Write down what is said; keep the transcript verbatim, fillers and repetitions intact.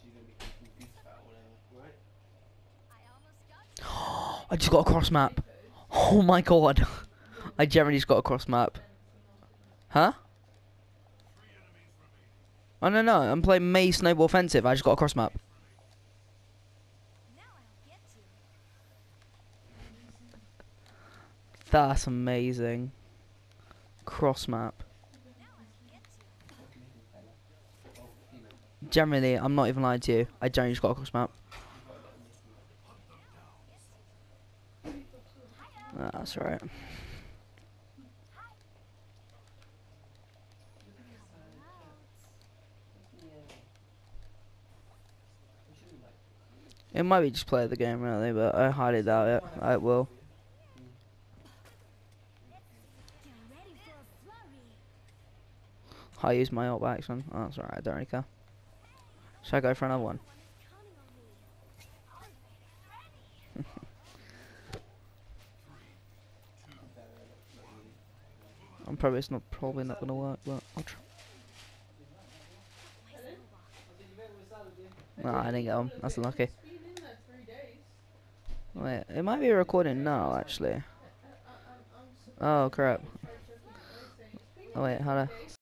I just got a cross map. Oh my god. I generally just got a cross map. Huh? Oh no no, I'm playing May Snowball Offensive. I just got a cross map. That's amazing. Cross map. Generally, I'm not even lying to you. I generally just got a cross map. Ah, that's alright. It might be just play the game really, but I highly doubt it. I will. I use my ult by accident. Oh, that's alright, I don't really care. Should I go for another one? I'm probably it's not probably not gonna work, but I'll try. No, I didn't get one. That's unlucky. Wait, it might be recording now actually. Oh crap. Oh wait, hold on.